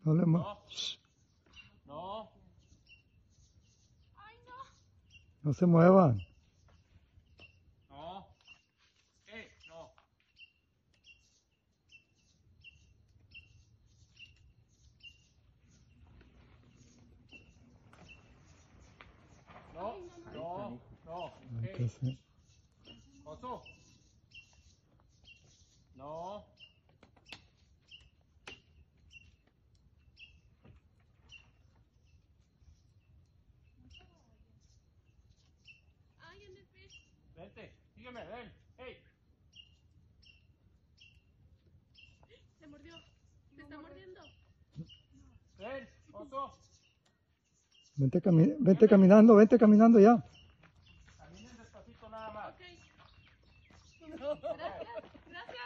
No le No. No. Ay, no. No se muevan. No. No. No. No. No. Entonces, Oso. No. Ay, en el pez. Vente. Sígueme, ven. ¡Ey! Se mordió. Se está mordiendo. Ven, oso. vente caminando ya.